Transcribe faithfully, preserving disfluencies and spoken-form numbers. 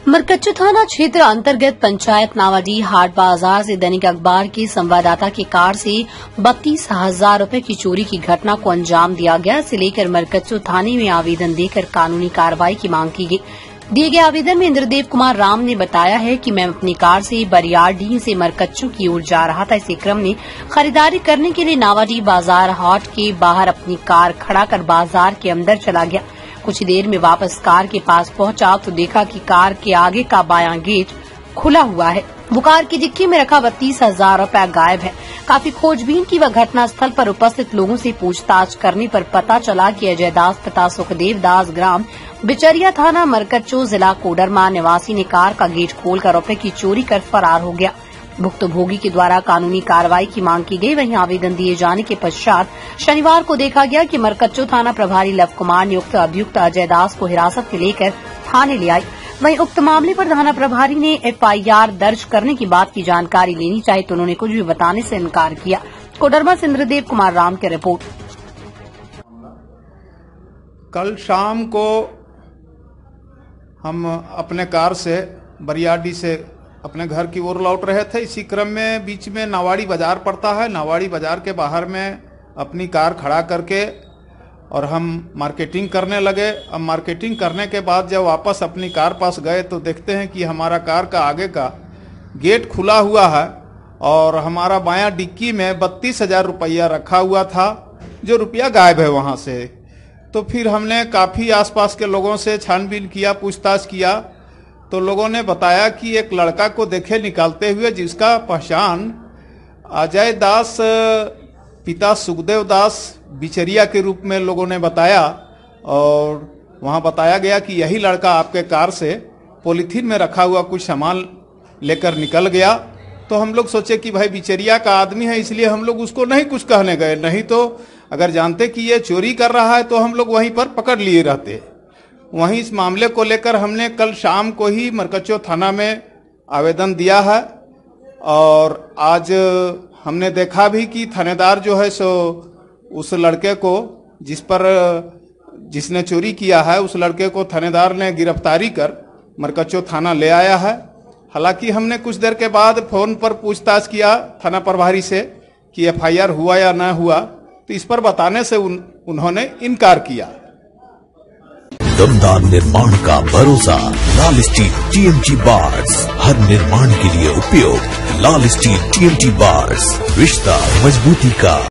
मरकच्चो थाना क्षेत्र अंतर्गत पंचायत नावाडीह हाट बाजार से दैनिक अखबार के संवाददाता की कार से बत्तीस हजार रूपये की चोरी की घटना को अंजाम दिया गया। इसे लेकर मरकच्चो थाने में आवेदन देकर कानूनी कार्रवाई की मांग की गई। दिए गए आवेदन में इंद्रदेव कुमार राम ने बताया है कि मैं अपनी कार से बरियाडीह से मरकच्चो की ओर जा रहा था। इसी क्रम में खरीदारी करने के लिए नावाडीह बाजार हाट के बाहर अपनी कार खड़ा कर बाजार के अंदर चला गया। कुछ देर में वापस कार के पास पहुंचा तो देखा कि कार के आगे का बायां गेट खुला हुआ है। वो कार की डिक्की में रखा बत्तीस हजार रूपया गायब है। काफी खोजबीन की व घटना स्थल पर उपस्थित लोगों से पूछताछ करने पर पता चला कि अजय दास तथा सुखदेव दास ग्राम बिचरिया थाना मरकच्चो जिला कोडरमा निवासी ने कार का गेट खोलकर रूपये की चोरी कर फरार हो गया। भुक्तभोगी के द्वारा कानूनी कार्रवाई की मांग की गई। वहीं आवेदन दिए जाने के पश्चात शनिवार को देखा गया कि मरकच्चो थाना प्रभारी लव कुमार ने उक्त अभियुक्त अजय दास को हिरासत में लेकर थाने ले आए। वहीं उक्त मामले पर थाना प्रभारी ने एफआईआर दर्ज करने की बात की जानकारी लेनी चाहिए तो उन्होंने कुछ भी बताने से इनकार किया। कोडरमा से इंद्रदेव कुमार राम की रिपोर्ट। कल शाम को हम अपने कार से बरियाडीह से अपने घर की ओर लौट रहे थे। इसी क्रम में बीच में नावाड़ी बाजार पड़ता है। नावाड़ी बाजार के बाहर में अपनी कार खड़ा करके और हम मार्केटिंग करने लगे। अब मार्केटिंग करने के बाद जब वापस अपनी कार पास गए तो देखते हैं कि हमारा कार का आगे का गेट खुला हुआ है और हमारा बायां डिक्की में बत्तीस हजार रुपया रखा हुआ था, जो रुपया गायब है वहाँ से। तो फिर हमने काफ़ी आसपास के लोगों से छानबीन किया, पूछताछ किया तो लोगों ने बताया कि एक लड़का को देखे निकालते हुए जिसका पहचान अजय दास पिता सुखदेव दास बिचरिया के रूप में लोगों ने बताया। और वहां बताया गया कि यही लड़का आपके कार से पॉलीथीन में रखा हुआ कुछ सामान लेकर निकल गया। तो हम लोग सोचे कि भाई बिचरिया का आदमी है, इसलिए हम लोग उसको नहीं कुछ कहने गए, नहीं तो अगर जानते कि ये चोरी कर रहा है तो हम लोग वहीं पर पकड़ लिए रहते। वहीं इस मामले को लेकर हमने कल शाम को ही मरकच्चो थाना में आवेदन दिया है और आज हमने देखा भी कि थानेदार जो है सो उस लड़के को जिस पर जिसने चोरी किया है उस लड़के को थानेदार ने गिरफ्तारी कर मरकच्चो थाना ले आया है। हालांकि हमने कुछ देर के बाद फोन पर पूछताछ किया थाना प्रभारी से कि एफआईआर हुआ या न हुआ, तो इस पर बताने से उन, उन्होंने इनकार किया। दमदार निर्माण का भरोसा लाल स्टील टीएमटी बार्स, हर निर्माण के लिए उपयोग लाल स्टील टीएमटी बार्स, रिश्ता मजबूती का।